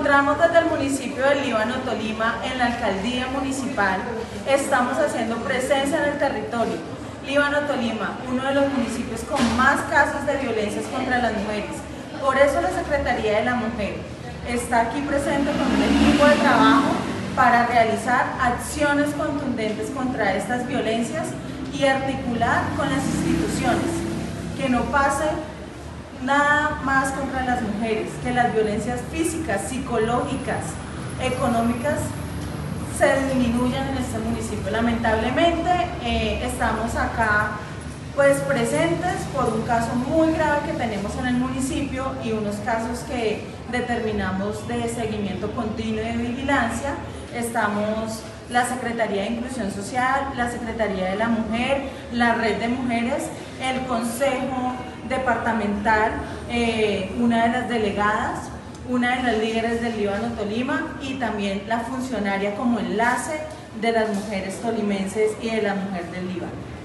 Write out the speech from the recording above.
encontramos desde el municipio del Líbano, Tolima, en la alcaldía municipal. Estamos haciendo presencia en el territorio. Líbano, Tolima, uno de los municipios con más casos de violencias contra las mujeres. Por eso la Secretaría de la Mujer está aquí presente con un equipo de trabajo para realizar acciones contundentes contra estas violencias y articular con las instituciones que no pase nada más contra las mujeres, que las violencias físicas, psicológicas, económicas se disminuyan en este municipio. Lamentablemente estamos acá pues presentes por un caso muy grave que tenemos en el municipio y unos casos que determinamos de seguimiento continuo y de vigilancia. Estamos la Secretaría de Inclusión Social, la Secretaría de la Mujer, la Red de Mujeres, el Consejo Departamental, una de las delegadas, una de las líderes del Líbano Tolima y también la funcionaria como enlace de las mujeres tolimenses y de la mujer del Líbano.